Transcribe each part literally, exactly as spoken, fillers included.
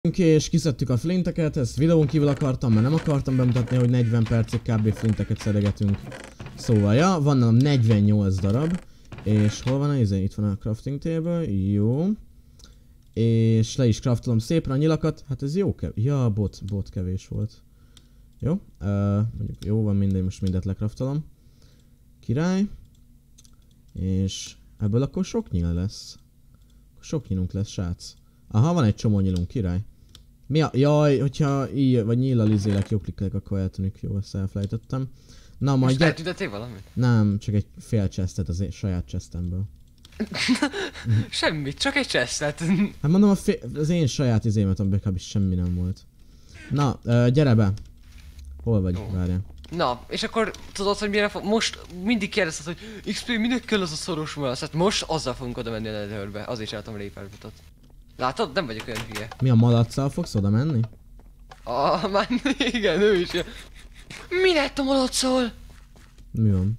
És kiszedtük a flinteket, ezt videón kívül akartam, mert nem akartam bemutatni, hogy negyven percig kb. Flinteket szedegetünk. Szóval, ja, van nálam negyvennyolc darab. És hol van a izé? Itt van a crafting table, jó. És le is craftolom szépen a nyilakat, hát ez jó kevés. Ja, bot, bot kevés volt. Jó, uh, mondjuk jó van, mindegy, most mindet lecraftolom. Király. És ebből akkor sok nyíl lesz. Sok nyílunk lesz, srác. Aha, van egy csomó nyílunk, király. Mi a... Jaj, hogyha így, vagy nyíllal izélek, jó klikkelek, akkor eltűnik. Jó, ezt elfelejtettem. Na, majd... Most eltűntettél valamit? Nem, csak egy fél chestet az én saját chestemből. Semmit, csak egy chestet. Hát mondom, a fél, az én saját izémet, amiben kb. Semmi nem volt. Na, uh, gyere be. Hol vagy? Oh. Várjál. Na, és akkor tudod, hogy mire fog... Most mindig kérdezted, hogy iksz pé, minek kell az a szoros malac? Hát most azzal fogunk oda menni a Netherbe. Azért csináltam Reaper-butot. Látod? Nem vagyok olyan hülye. Mi, a malacccal fogsz oda menni? Ah, már igen, ő is. Mi lett a malacccal? Mi van?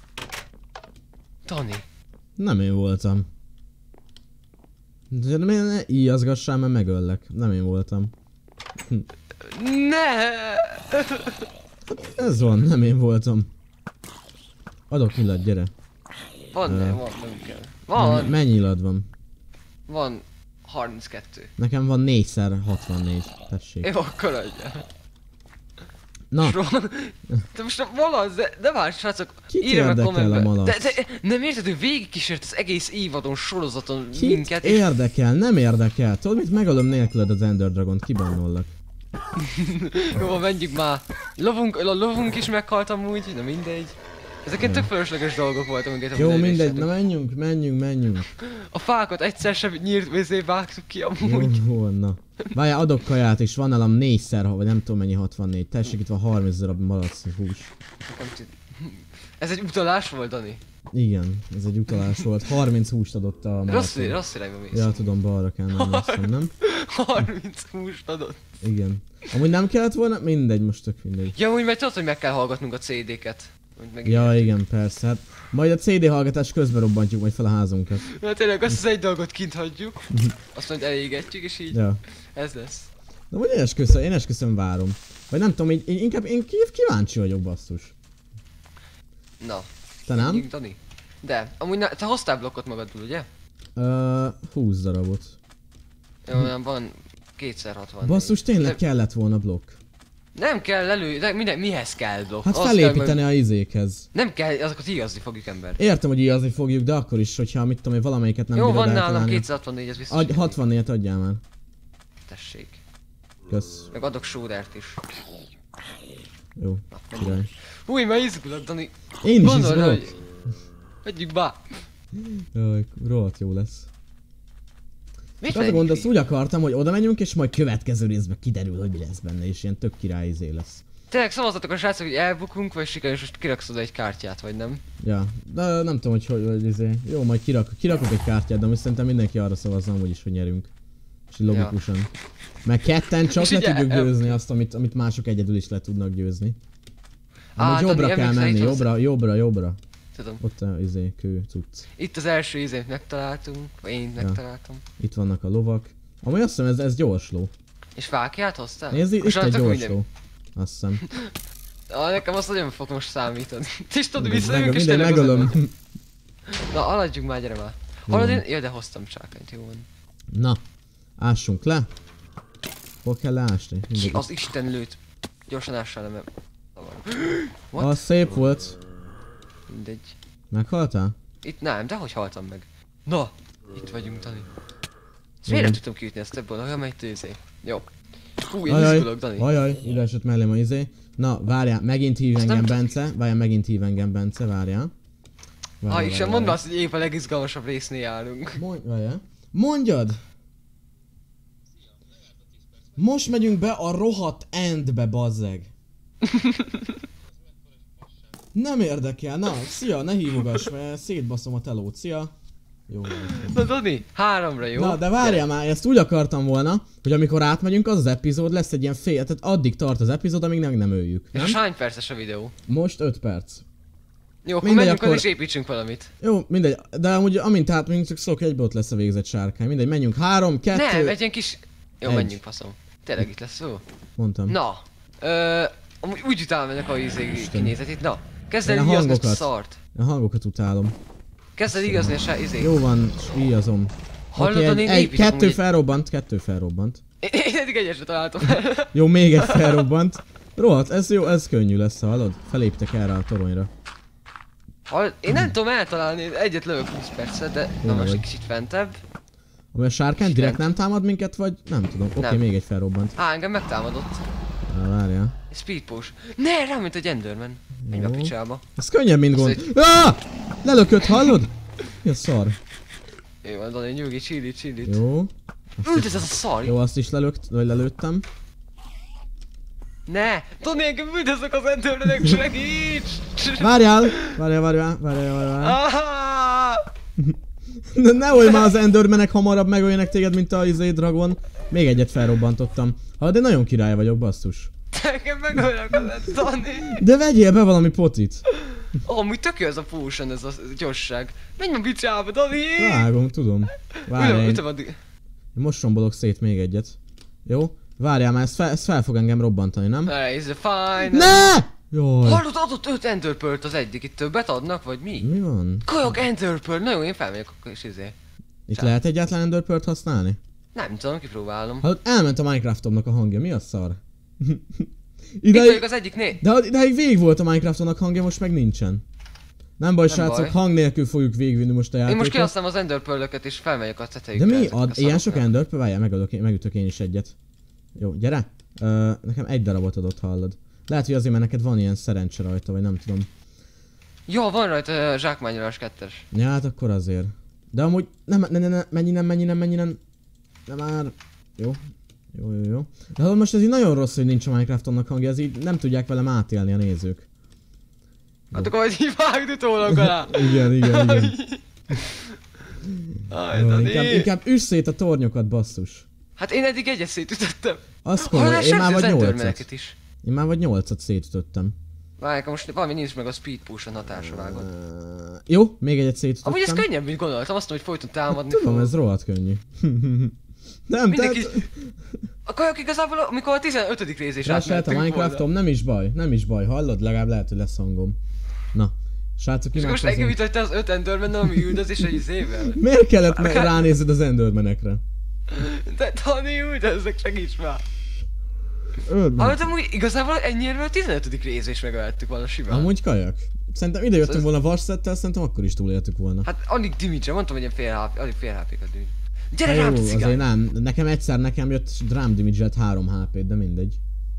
Dani. Nem én voltam. De miért ne íjazgassál, mert megöllek. Nem én voltam. Ne! Ez van, nem én voltam. Adok illat, gyere. Van, uh, ne, van, nem kell. Van. Mennyi illad van? Van harminckettő. Nekem van négyszer hatvannégy, tessék. Jó, akkor adja. Na. De most a malac, de, de várj, srácok, Kit érdekel a malac? De, de, nem érted, hogy végigkísért az egész évadon, sorozaton Kit minket. És... érdekel, nem érdekel. Tudod mit, megölöm nélküled az Ender Dragont, kibannollak. Jó, menjünk már. Lovunk, a lovunk is meghalt amúgy, de mindegy. Ezeket tök fölösleges dolgok voltak, amiket jó, mindegy, na menjünk, menjünk, menjünk. A fákat egyszer sem nyírt vízé vágtuk ki amúgy. Jó, na. Várjál, adok kaját is, van nálam négyszer, vagy nem tudom mennyi hatvannégy. Tessék, itt van harminc darab malac hús. Ez egy utalás volt, Dani? Igen, ez egy utalás volt. harminc húst adott a malacon. Rossz, rossz irányba mész. Ja, tudom, balra kell menni, azt nem? harminc húst adott. Igen. Amúgy nem kellett volna? Mindegy, most tök mindegy. Ja, úgy meg tudod, hogy meg kell hallgatnunk a cé dé-ket. Ja, igen, persze. Hát majd a cé dé hallgatás közben robbantjuk majd fel a házunkat. Na tényleg azt az egy dolgot kint hagyjuk, azt majd elégetjük és így ja. Ez lesz. Na vagy én esküszöm, én esküszöm várom. Vagy nem tudom, így, így inkább én kíváncsi vagyok, basszus. Na. Te nem? Menjünk, Dani. De, amúgy ne, te hoztál blokkot magadból, ugye? Uh, húsz darabot. Jó, nem van kétszer hatvan. Basszus, tényleg de... kellett volna blokk. Nem kell elő, de minden, mihez kell blokk? Hát felépíteni a izékhez. Nem kell, azokat íjazni fogjuk, ember. Értem, hogy íjazni fogjuk, de akkor is, hogyha mit tudom én, valamelyiket nem jó, bírod van nálam eltalálni. kétszázhatvannégy, ez biztos. Adj, hatvannégyet adjál már. Tessék. Kösz. Meg adok sódert is. Jó, király. Új, már izgulok, Dani. Én is izgulok. Megyünk be. Jaj, rohadt jó lesz. Mit az a gond, azt úgy akartam, hogy oda menjünk, és majd következő részben kiderül, hogy mi lesz benne, és ilyen tök király izé lesz. Tényleg szavazzatok a srácok, hogy elbukunk, vagy sikerül, most kiraksz oda egy kártyát, vagy nem? Ja, de nem tudom, hogy hogy, hogy izé. Jó, majd kirak, kirakok egy kártyát, de most szerintem mindenki arra szavazza, úgyis, hogy nyerünk. És logikusan. Ja. Meg ketten csak le tudjuk győzni azt, amit, amit mások egyedül is le tudnak győzni. Amúgy jobbra Dani, kell menni, jobbra, jobbra, jobbra. Tudom. Ott a izé, kő, cucc. Itt az első izét megtaláltunk, vagy én ja. megtaláltam. Itt vannak a lovak. Amúgy azt hiszem, ez, ez gyors ló. És fákját hoztál? Nézd, itt egy gyors ló. Azt hiszem. Ah, nekem azt nagyon fog most számítani. Ti is tudod, visszajövünk és tényleg megölöm. Na, aladjunk már, gyere már. Hallod én? Ja, de hoztam csákányt, jó van. Na, ássunk le. Hol kell leásni? Ki az Isten lőtt? Gyorsan ássál le, mert... Az szép volt. Mindegy. Meghaltál? Itt nem, de hogy haltam meg? Na! Itt vagyunk, Dani. Ezt miért nem tudtam kiütni ezt ebből, olyan megy tőzé. Jó. Hú, én izgulok, Dani. Ajaj, ide esett mellém a izé. Na, várjál, megint hív azt engem Bence. Várjál, megint hív engem Bence, várjál. Ha is sem, mondd azt, hogy épp a legizgalmasabb résznél járunk. Mondj, várjál. Mondjad! Most megyünk be a rohadt endbe, bazzeg. Nem érdekel, na, szia, ne hívogass, mert szétbaszom a telót, szia. Jó. Na Dani, háromra jó? Na, de várjál már, ezt úgy akartam volna, hogy amikor átmegyünk, az az epizód lesz egy ilyen fél, tehát addig tart az epizód, amíg nem, nem öljük. Nem? És hány perces a videó? Most öt perc. Jó, akkor mindegy, menjünk akkor... és építsünk valamit. Jó, mindegy, de amúgy amint átmegyünk, csak szólok, egyből ott lesz a végzett sárkány. Mindegy, menjünk, három, kettő... Nem, egy ilyen kis... Jó, Egy. menjünk faszom. Tényleg itt lesz jó. Mondtam. Na. Ö, amúgy úgy utálom ennek a izé kinézetét. Na. Kezd el Én a íjazni ezt a hangokat. szart. A hangokat utálom. Kezd el íjazni a sá- izé. Jó van, s íjazom. Hallod, Oké, a egy, én egy, építek kettő amúgy- felrobbant, kettő felrobbant. Én én eddig egyesre találtam. Jó, még egy felrobbant. Rohadt, ez jó, ez könnyű lesz, hallod? Feléptek erre a toronyra. Hallod, én nem tudom eltalálni, egyet lövök húsz percet, de na most vagy. egy kicsit fentebb. Ami a sárkány direkt nem támad minket, vagy nem tudom. Oké, Nem. még egy felrobbant. Á, engem megtámadott. Na, várjál. Speed push. Ne, rám mint egy Enderman. Menj be a Jó. picsába. Ez könnyebb, mint Az gond. egy- Ah! Lelökött, hallod? Mi a szar? Jó van, Dani, nyugi, csillit, csillit. Jó. Üld, ez az a szar! Jó, azt is lelökt, vagy lelőttem. Ne! Dani, engem üldözök az Endermanek, segíts! Várjál! Várjál, várjál, várjál, várjál. Ah! Ne, nehogy már az Endermanek hamarabb megöljenek téged, mint a izé Dragon. Még egyet felrobbantottam. Hallod, én nagyon király vagyok, basszus. Engem megölnek az Dani! De vegyél be valami potit. Ó, amúgy tök jó ez a potion, ez a gyorsság. Menj a picsába, Dani! Vágom, tudom. Várjál, Ütöm, én ütöm addig. most rombolok szét még egyet. Jó? Várjál már, ez fel, ez fel fog engem robbantani, nem? Hey, is fine. Ne! Jaj. Hallod, adott öt Ender Pearl-t az egyik, itt többet adnak, vagy mi? Mi van? Kajak Ender Pearl, na jó, én felmegyek akkor is izé. Itt Csá. lehet egyáltalán Ender Pearl-t használni? Nem tudom, kipróbálom. Hát elment a Minecraftomnak a hangja, mi a szar? Itt Ideig, vagyok az egyiknél. de ideig végig volt a Minecraftomnak hangja, most meg nincsen. Nem baj, Nem srácok, baj. hang nélkül fogjuk végigvinni most a Én most játékot. kihasználom az Ender Pearl-öket és felmegyek a De tetejükre. mi ezekre a ad? Ilyen sok szarokra. Ender Pearl? Várjál, megadok, én- megütök én is egyet. Jó, gyere. Ö, nekem egy darabot adott, hallod. Lehet, hogy azért, mert neked van ilyen szerencse rajta, vagy nem tudom. Jó, van rajta uh, zsákmányolás kettes. Ja, hát akkor azért. De amúgy, nem, ne, ne, ne, mennyi nem, mennyi nem, mennyi nem. Nem már. Jó. Jó, jó, jó. De hallod, most ez így nagyon rossz, hogy nincs a Minecraftomnak hangja, ez így nem tudják velem átélni a nézők. Hát akkor majd így vágd utólag alá. Igen, igen, igen. Aj, Jó, Dani. inkább, inkább üss szét a tornyokat, basszus. Hát én eddig egyet szétütöttem. Az Hallod, komoly, én már vagy nyolcat. Endermaneket is. Én már vagy nyolcat szétütöttem. Várj, akkor most valami nincs meg a speed push-on hatása vágod. Uh, jó, még egyet szétütöttem. Amúgy ez könnyebb, mint gondoltam, azt mondom, hogy folyton támadni Tudom, fog. ez rohadt könnyű. Nem, Mindenki... tehát... A kajak igazából, amikor a tizenötödik részés Ráselt a átmentünk Minecraftom, nem is baj, nem is baj, hallod? Legalább lehet, hogy lesz hangom. Na, srácok, És most imádkozom. megütötte az öt Enderman, ami üldözés egy izével. Miért kellett me- ránézed az Endermanekre? De Dani, üldözzek, segíts már! Öld meg. Hallottam, úgy igazából ennyire a tizenötödik részés megöltük volna simán. Amúgy kajak. Szerintem ide jöttünk Ez- volna vasszettel, szerintem akkor is túléltük volna. Hát alig damage mondtam, hogy ilyen fél há pé, alig fél há pé-kat damage. Gyere Hát rám, jó, cigány! azért nem. Nekem egyszer nekem jött drum damage-et három há pét, de mindegy.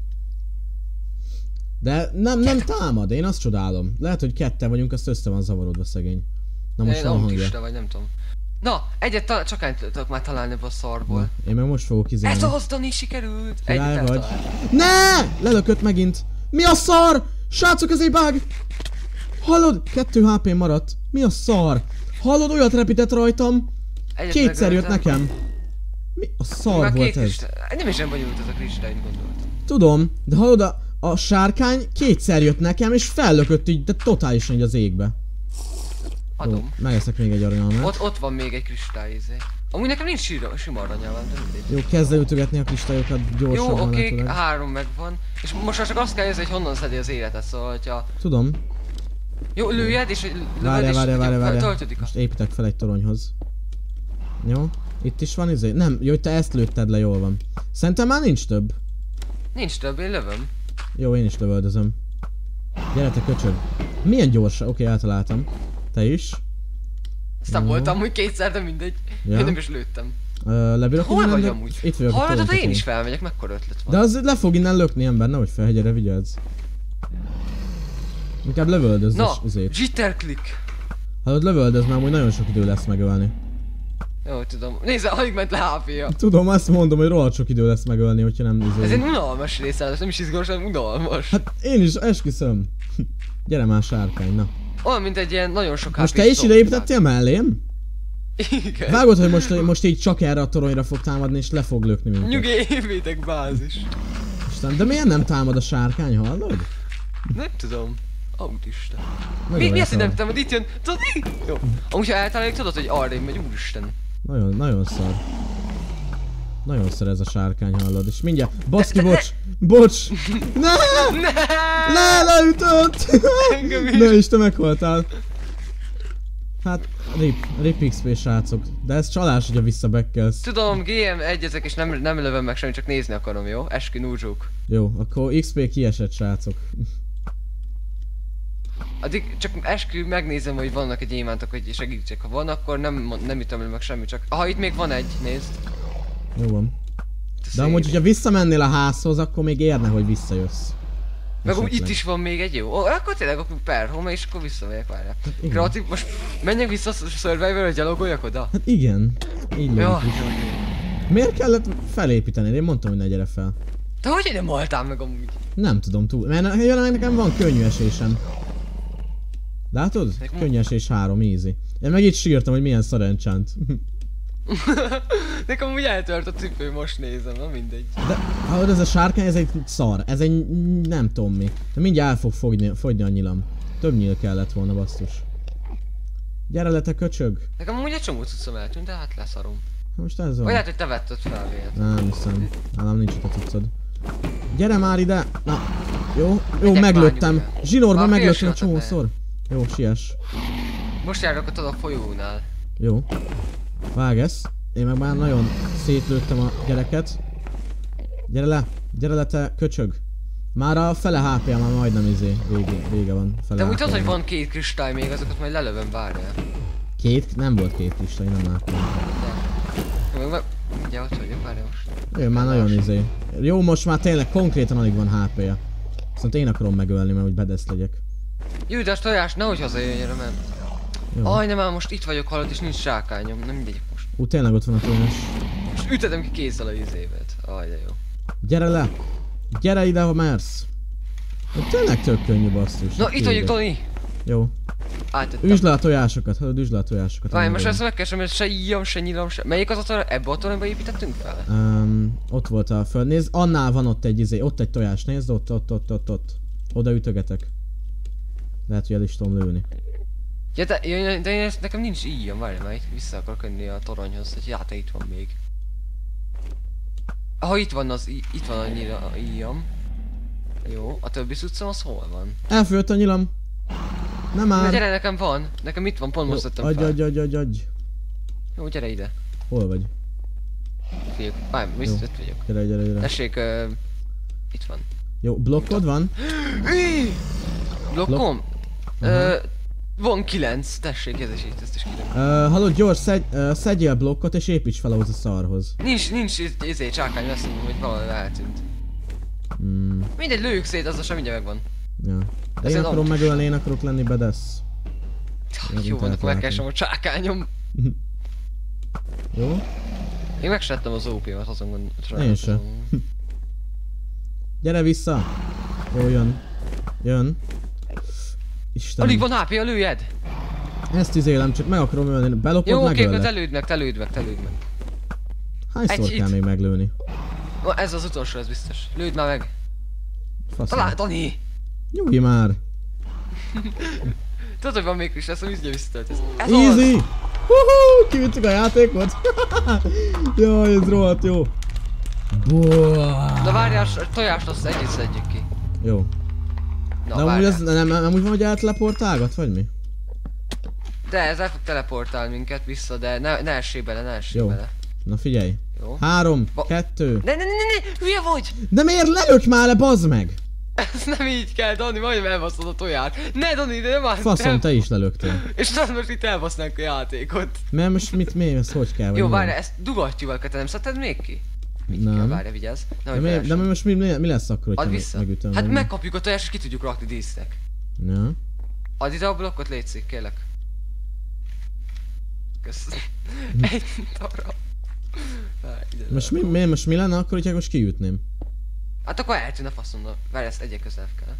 De nem, nem támad, én azt csodálom. Lehet, hogy ketten vagyunk, azt össze van zavarodva szegény. Na most Én van a hangja. autista vagy, nem tudom. Na, egyet ta- csak ennyit tudok már találni ebből a szarból. Na, én meg most fogok izélni. Ez az, Dani, sikerült! Király Egyet vagy. eltaláltam. Ne! Lelökött megint. Mi a szar? Srácok, ez egy bug! Hallod? kettő há pé maradt. Mi a szar? Hallod, olyat repített rajtam. Egyet Kétszer jött megöltem. nekem. Mi a szar Már volt két ez? kristály. Nem is nem bonyolult ez a kristály, mint gondoltam. Tudom, de hallod, a, a sárkány kétszer jött nekem, és fellökött így, de totálisan így az égbe. Adom. Jó, megeszek még egy aranyalmát. Ott, ott van még egy kristály, izé. Amúgy nekem nincs sima, sima aranyalmám, de mindegy. Jó, kezd el ütögetni a kristályokat Jó, gyorsabban oké, lehetőleg. három megvan. És most már csak azt kell érezni, hogy honnan szedi az életet, szóval hogyha... Tudom. Jó, lőjed és lövöd Várjál, és várjál, várjál, várjál. töltődik a... Most építek fel egy toronyhoz. Jó. Itt is van izé? Nem, jó, hogy te ezt lőtted le, jól van. Szerintem már nincs több. Nincs több, én lövöm. Jó, én is lövöldözöm. Gyere te köcsög. Milyen gyorsan? Oké, eltaláltam. Te is. Ezt nem Jó. voltam hogy kétszer, de mindegy. Ja. Én nem is lőttem. Uh, lebírok Hol innen, vagy de- amúgy? Itt vagyok a Hallod, torony oda én tetején. is felmegyek, mekkora ötlet van. De az le fog innen lökni ember, nehogy fel, gyere, vigyázz. Inkább lövöldözz Na, és izét. jitter click. Hallod, lövöldöz, mert amúgy nagyon sok idő lesz megölni. Jó, tudom. Nézd, alig ment le há pé-ja. Tudom, azt mondom, hogy rohadt sok idő lesz megölni, hogyha nem izé. Ez egy unalmas része, ez nem is izgalmas, hanem unalmas. Hát én is esküszöm. Gyere már sárkány, na. Olyan, mint egy ilyen nagyon sok há pé. Most te is ide építettél mellém? Igen. Vágod, hogy most, most így csak erre a toronyra fog támadni, és le fog lökni minket. Nyugi, építek bázis. Isten, de miért nem támad a sárkány, hallod? Nem tudom. Autista. Nagyon Mi, mi azt, hogy nem elszar. tudom, itt jön? Tudod? Jó. Amúgy ha eltaláljuk, tudod, hogy arrébb megy, úristen. Nagyon, nagyon szar. Nagyon szer ez a sárkány, hallod, és mindjárt... Baszki, bocs! Bocs! Ne! Ne! Le, leütött! Engem is. Ne is, te meghaltál. Hát, rip, rip iksz pé srácok. De ez csalás, hogyha visszabekkelsz. Tudom, gé em egyezek és nem, nem lövöm meg semmit, csak nézni akarom, jó? Eski núzsuk. Jó, akkor iksz pé kiesett, srácok. Addig csak eskü megnézem, hogy vannak egy gyémántok, hogy segítsek. Ha van, akkor nem, nem ütöm meg semmit, csak... Ha itt még van egy, nézd. Jó van. Te De amúgy, szép. hogyha visszamennél a házhoz, akkor még érne, hogy visszajössz. Meg úgy Esetleg. itt is van még egy jó. Ó, akkor tényleg akkor per home és akkor visszamegyek, várjál. igen. Kreatív, most menjek vissza a Survivor, hogy gyalogoljak oda? Hát igen. Így Ja, logikus. Miért kellett felépíteni? Én mondtam, hogy ne gyere fel. de hogy nem haltál meg amúgy? Nem tudom túl. Mert jelenleg nekem van könnyű esésem. Látod? Nekem- Könnyű esés három, easy. Én meg itt sírtam, hogy milyen szar enchant. Nekem úgy eltört a cipő, most nézem, na mindegy. De hallod, ez a sárkány, ez egy szar. Ez egy nem tudom mi. De mindjárt el fog fogyni, fogyni a nyilam. Több nyíl kellett volna, basszus. Gyere le, te köcsög. Nekem amúgy egy csomó cuccom eltűnt, de hát leszarom. Hát most ez Vagy van. lehet, hogy te vetted fel vélet. Nem hiszem. Nálam nincs ott a cuccod. Gyere már ide! Na, jó, jó, Megyek meglőttem. már nyugodtan. Zsinórban Már meglőttem egy fél csomószor. Jó, siess. Most járok ott a folyónál. Jó. Vág ezt. Én meg már nagyon szétlőttem a gyereket. Gyere le! Gyere le, te köcsög! Már a fele há pé már majdnem izé, vége, vége van. Fele De úgy tudod, há pé. hogy van két kristály még, azokat majd lelövöm, várjál. Két? Nem volt két kristály, nem láttam. De... Meg meg... Ugye ott vagyok, várjál most. Ő már nagyon izé. Jó, most már tényleg konkrétan alig van há pé-je. Viszont én akarom megölni, mert úgy bedesz legyek. Jú, de a tojás nehogy hazajöjjön, mert... Jó. Aj, nem már most itt vagyok halott és nincs sárkányom, nem mindegy most. Ú, tényleg ott van a tojás. Most ütetem ki kézzel a izévet. Aj, de jó. Gyere le! Gyere ide, ha mersz! De tényleg tök könnyű, basszus. Na, itt vagyok, Toni! Jó. Áttettem. Üsd le a tojásokat, hallod, üsd le a tojásokat. Várj, nem most tudom. ezt megkeresem, hogy se íjam, se nyilam, se... Melyik az a torony? Ebbe a toronyba építettünk fel? Um, ott volt a föld. Nézd, annál van ott egy izé, ott egy tojás, nézd, ott, ott, ott, ott, ott. Oda ütögetek. Lehet, hogy el is tudom lőni. Ja, de, ja, de én ezt, nekem nincs íjam, várj, már itt vissza akarok jönni a toronyhoz, hogy hát itt van még. Ha itt van az, í- itt van annyira íjam. Jó, a többi cuccom az hol van? Elfőtt a nyilam. Nem Na már. gyere, nekem van, nekem itt van, pont most tettem Adj, fel. adj, adj, adj, adj. Jó, gyere ide. Hol vagy? Figyelj, várj, Jó. vissza itt vagyok. Gyere, gyere, gyere. Tessék, uh, itt van. Jó, blokkod van? Íj! Blokkom? Aha. Ö, van kilenc, tessék, ez is itt, ezt is kérem. Uh, hallod, gyors, szedj, uh, szedjél blokkot és építs fel ahhoz a szarhoz. Nincs, nincs izé, csákány lesz, hogy valami eltűnt. Mm, Mindegy, lőjük szét, az sem mindjárt megvan. ja. De Ez én egy akarom autós. megölni, én akarok lenni bedesz. Megint Jó, van, akkor eltaláltam. megkeresem a csákányom. Jó? Én meg se lettem az ó pé-mat, azon gondolom. Én se. Gyere vissza! Jó, jön. Jön. Istenem. Alig van há pé, a lőjed! Ezt izélem, csak meg akarom ölni. Belopod, Jó, oké, megöllek. te lőd meg, te lőd meg, te lőd meg. Hányszor Egy kell hit. még meglőni? Ma ez az utolsó, ez biztos. Lőd már meg! Faszom. Talán, Dani! Nyugi már! Tudod, hogy van még is, ezt a vízgye visszatöltesz. Ez Easy! az! Huhu! Kivittük a játékot! Jaj, ez rohadt jó! Buah. Na várjál, a tojást azt együtt szedjük ki. Jó. Na De amúgy várjál. ez nem, nem úgy van, hogy elteleportálgat, vagy mi? De ez el fog teleportálni minket vissza, de ne, ne essél bele, ne essél Jó. bele. Na figyelj. Jó. Három, Ba- kettő. Ne, ne, ne, ne, ne, hülye vagy! De miért lelök már le, bazd meg? Ez nem így kell, Dani, majdnem elbaszod a toját. Ne, Dani, de nem már. Faszom, te is lelöktél. És tudod, most itt elbasznánk a játékot. Mert most mit, mi, ez hogy kell? vagy Jó, mi várj, van? ezt dugattyúval kell, te nem szedted még ki? Nem. Kell, várj, vigyázz. De, Nehogy mi, de beessen. mi most mi, mi, mi lesz akkor, Add hogyha vissza. megütöm? Hát vagy mi? megkapjuk a tojást és ki tudjuk rakni dísznek. Ja. Add ide a blokkot, létszik, kérlek. Kösz. Egy darab. Várj, ide Most darab. mi, mi, most mi lenne akkor, hogyha most kiütném? Hát akkor eltűnne faszomba. Várj, ezt egyek közelebb kell.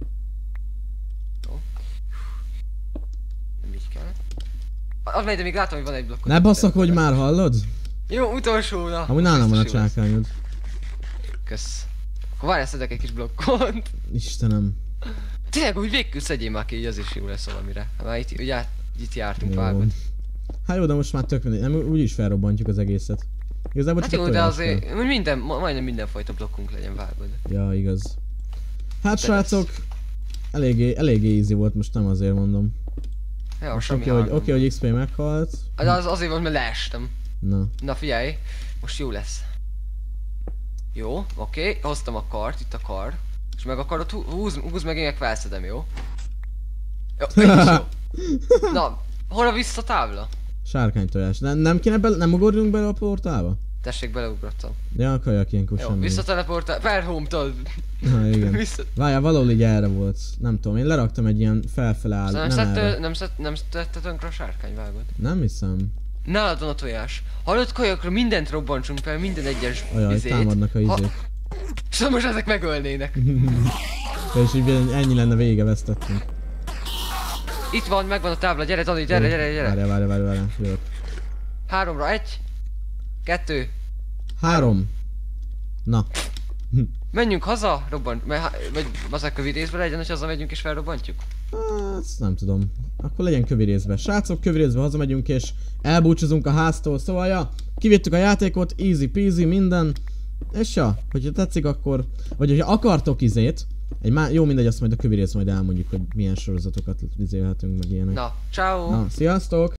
Jó. Nem így kell. Az megy, de még látom, hogy van egy blokkot. Ne basszak, hogy már hallod? Jó, utolsó, na. Amúgy nálam van a Biztos jó lesz. csákányod. Kösz. Akkor várj, szedek egy kis blokkot. Istenem. Tényleg, úgy végül szedjél már ki, így az is jó lesz valamire. Hát már itt, ugye, itt jártunk Jó. vágod. Hát jó, de most már tök mindegy. Nem, úgyis felrobbantjuk az egészet. Igazából Hát csak jó, a de tojás azért kell. ma- minden, ma- majdnem mindenfajta blokkunk legyen, vágod. Ja, igaz. Hát De srácok, eléggé, eléggé easy volt, most nem azért mondom. Ja, Most semmi oké, hogy, hardom. oké, hogy iksz pé meghalt. De az azért volt, mert leestem. Na, Na figyelj, most jó lesz. Jó, oké, hoztam a kart, itt a kar. És meg akarod, hú- húzd, húzd meg, én meg felszedem, jó? Jó, így is jó. Na, hol a visszatábla? sárkánytojás. Nem, nem kéne bele, nem ugorjunk bele a portálba? Tessék, beleugrottam. Ja, kajak ilyenkor Jó, semmi. visszateleportál, felhomtad. Ha, igen. Vissza... Várjál, valahol így erre volt. Nem tudom, én leraktam egy ilyen felfele áll. Nem, Nem, szedte, erre. nem, szed, nem tette tönkre a sárkány, vágod. Nem hiszem. Nálad van a tojás. Hallott kajakra mindent robbantsunk fel, minden egyes Olyan, izét. támadnak a izék. Szóval most ezek megölnének. És így ennyi lenne, vége, vesztettünk. Itt van, megvan a tábla, gyere Dani, gyere, Jó, gyere, gyere. Várjál, várjál, várjál, várjál. Jövök. Háromra, egy. Kettő. Három. Na. Menjünk haza, robbant, mert há- vagy az a kövi részbe legyen, hogy haza megyünk és felrobbantjuk. Hát, nem tudom. Akkor legyen kövi részbe. Srácok, kövi részbe hazamegyünk és elbúcsúzunk a háztól. Szóval, ja, kivittük a játékot, easy peasy, minden. És ja, hogyha tetszik, akkor... Vagy hogyha akartok izét, egy má... jó mindegy, azt majd a kövi rész majd elmondjuk, hogy milyen sorozatokat izélhetünk, meg ilyenek. Na, ciao. Na, sziasztok!